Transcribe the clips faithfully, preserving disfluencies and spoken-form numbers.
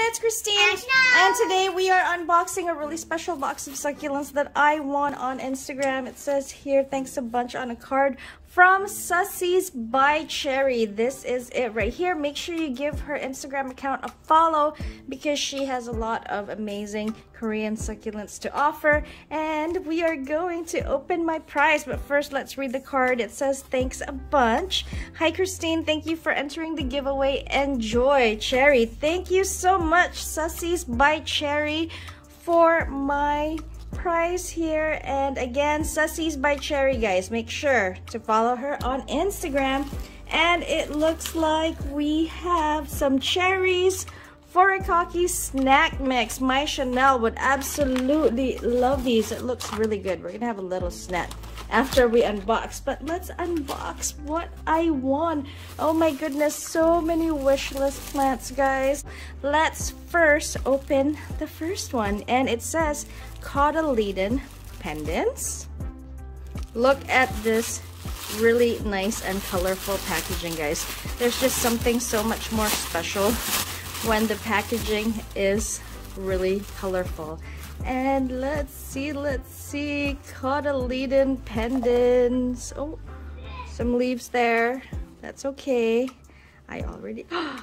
it's Christine, ANNO. and today we are unboxing a really special box of succulents that I won on Instagram. It says here, thanks a bunch on a card from Sussies by Cherry. This is it right here. Make sure you give her Instagram account a follow because she has a lot of amazing Korean succulents to offer. And we are going to open my prize, but first let's read the card. It says, thanks a bunch. Hi Christine, thank you for entering the giveaway. Enjoy. Cherry, thank you so much, Sussies by Cherry, for my prize here. And again, Sussies by Cherry, guys, make sure to follow her on Instagram. And it looks like we have some cherries for a cocky snack mix. My Chanel would absolutely love these. It looks really good. We're gonna have a little snack after we unbox, but let's unbox what I won. Oh my goodness, so many wish list plants, guys. Let's first open the first one, and it says Cotyledon pendants. Look at this really nice and colorful packaging, guys. There's just something so much more special when the packaging is really colorful. And let's see, let's see, Cotyledon pendants. Oh, some leaves there. That's okay. I already,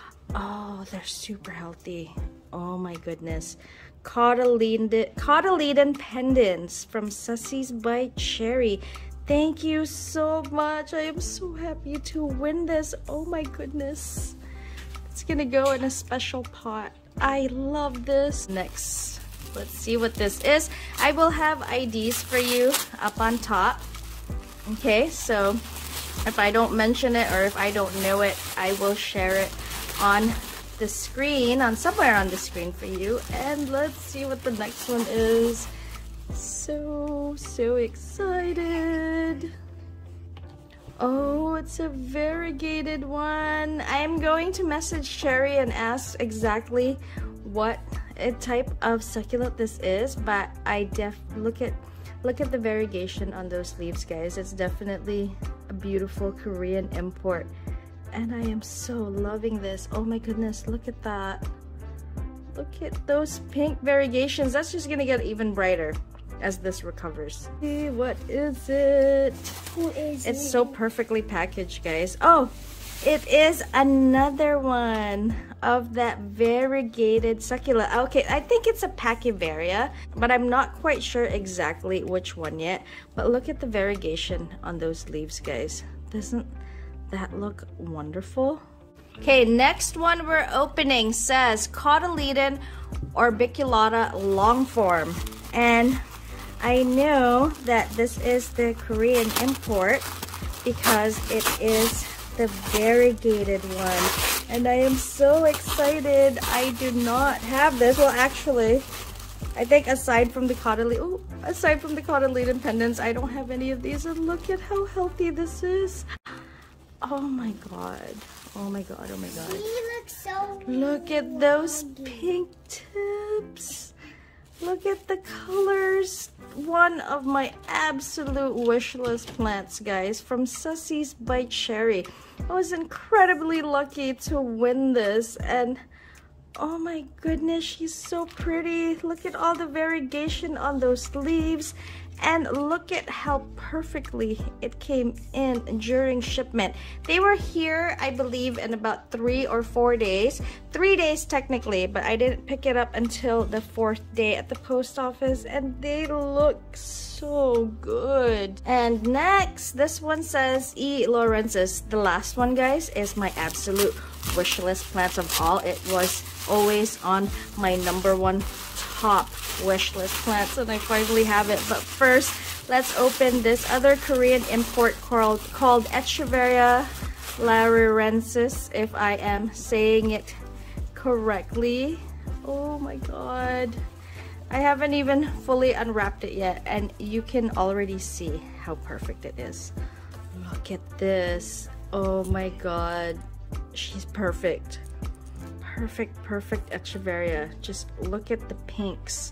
oh, they're super healthy. Oh my goodness. Cotyledon, Cotyledon pendants from Sussies by Cherry. Thank you so much. I am so happy to win this. Oh my goodness. It's gonna go in a special pot. I love this. Next, let's see what this is. I will have I Ds for you up on top. Okay, so if I don't mention it or if I don't know it, I will share it on the screen, on somewhere on the screen for you. And let's see what the next one is. So, so excited. Oh, it's a variegated one. I'm going to message Cherry and ask exactly what a type of succulent this is, but I def look at look at the variegation on those leaves, guys. It's definitely a beautiful Korean import, and I am so loving this. Oh my goodness, look at that. Look at those pink variegations. That's just gonna get even brighter as this recovers. See, what is it? Who is it's it? so perfectly packaged, guys. Oh, it is another one of that variegated succulent. Okay, I think it's a Pachyvaria, but I'm not quite sure exactly which one yet. But look at the variegation on those leaves, guys. Doesn't that look wonderful? Okay, next one we're opening says Cotyledon Orbiculata longform. And I know that this is the Korean import because it is the variegated one, and I am so excited. I do not have this. Well, actually, I think aside from the cotyledon, oh, aside from the cotyledon pendants, I don't have any of these. And look at how healthy this is. Oh my god. Oh my god. Oh my god. He looks so Look at those pink tips. Look at the colors. One of my absolute wish list plants, guys, from Sussies by Cherry. I was incredibly lucky to win this, and oh my goodness, she's so pretty. Look at all the variegation on those leaves, and look at how perfectly it came in during shipment. They were here, I believe, in about three or four days. Three days technically, but I didn't pick it up until the fourth day at the post office, and they look so good. And next, this one says E. Lawrence's. The last one, guys, is my absolute wish list plants of all. It was always on my number one top wish list plants, and I finally have it. But first, let's open this other Korean import called, called Echeveria larirensis, if I am saying it correctly. Oh my god. I haven't even fully unwrapped it yet, and you can already see how perfect it is. Look at this. Oh my god. She's perfect. Perfect, perfect Echeveria. Just look at the pinks.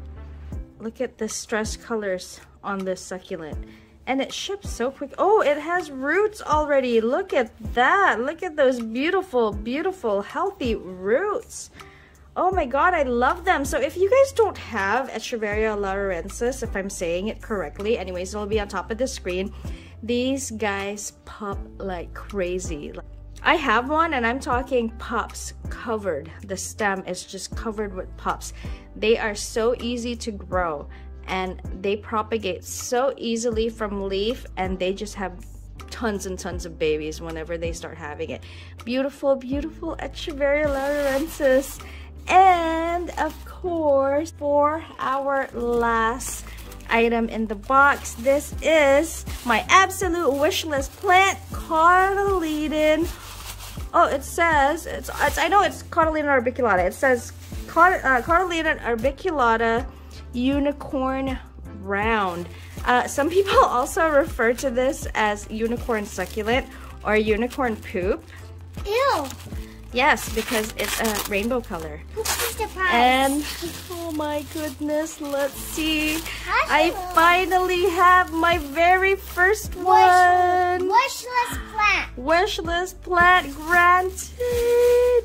Look at the stress colors on this succulent. And it ships so quick. Oh, it has roots already. Look at that. Look at those beautiful, beautiful, healthy roots. Oh my god, I love them. So if you guys don't have Echeveria laurensis, if I'm saying it correctly, anyways, it'll be on top of the screen. These guys pop like crazy. I have one, and I'm talking pops covered. The stem is just covered with pops. They are so easy to grow, and they propagate so easily from leaf, and they just have tons and tons of babies whenever they start having it. Beautiful, beautiful Echeveria laurensis. And of course, for our last item in the box, this is my absolute wish list plant, Cotyledon. Oh, it says, it's, it's I know it's Cotyledon Orbiculata. It says Cot, uh, Cotyledon Orbiculata Unicorn Round. Uh, some people also refer to this as unicorn succulent or unicorn poop. Ew. Yes, because it's a rainbow color. What's the price? And oh my goodness, let's see. I, I finally have my very first wish, one. Wish list plant. Wish list plant granted.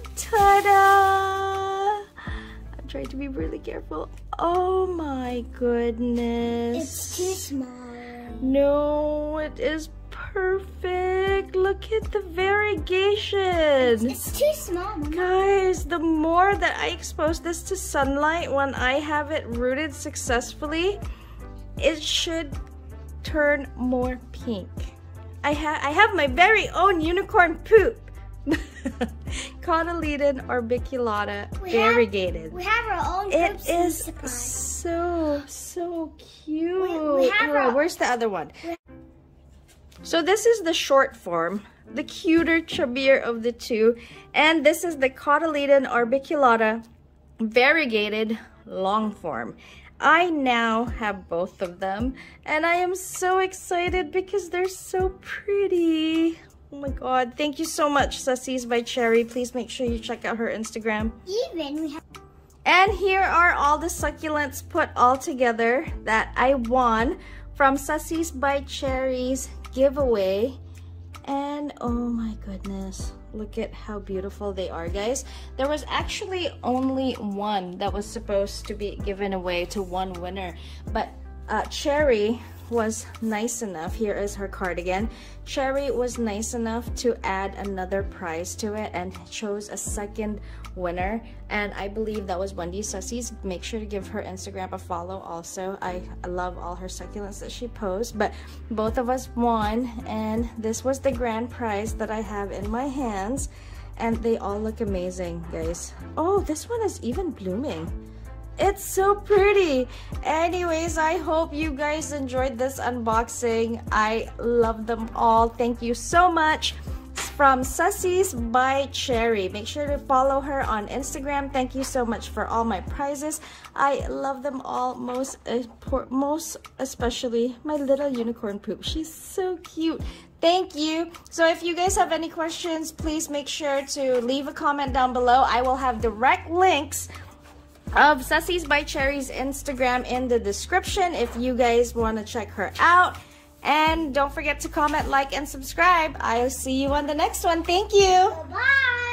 Ta-da! I'm trying to be really careful. Oh my goodness. It's too small. No, it is perfect. Look at the variegation. It's too small, Mama. Guys, the more that I expose this to sunlight when I have it rooted successfully, it should turn more pink. I have I have my very own unicorn poop. Cotyledon Orbiculata We variegated. Have, we have our own It poops is surprise. so so cute. We- we have Oh, our- where's the other one? So this is the short form, the cuter, chubbier of the two, and this is the Cotyledon Orbiculata variegated long form. I now have both of them, and I am so excited because they're so pretty. Oh my god, thank you so much, Succulents by Cherry. Please make sure you check out her Instagram. Even we have. And here are all the succulents put all together that I won from Succulents by Cherry's giveaway. And oh my goodness, look at how beautiful they are, guys. There was actually only one that was supposed to be given away to one winner, but uh, Cherry was nice enough. Here is her card again. Cherry was nice enough to add another prize to it and chose a second winner, and I believe that was Wendy Sussies. Make sure to give her Instagram a follow also. I love all her succulents that she posts, but both of us won, and this was the grand prize that I have in my hands, and they all look amazing, guys. Oh, this one is even blooming. It's so pretty. Anyways, I hope you guys enjoyed this unboxing. I love them all. Thank you so much. From Succulents by Cherry. Make sure to follow her on Instagram. Thank you so much for all my prizes. I love them all, most most especially my little unicorn poop. She's so cute. Thank you. So if you guys have any questions, please make sure to leave a comment down below. I will have direct links of Succulents by Cherry's Instagram in the description if you guys want to check her out. And don't forget to comment, like, and subscribe. I'll see you on the next one. Thank you. Bye.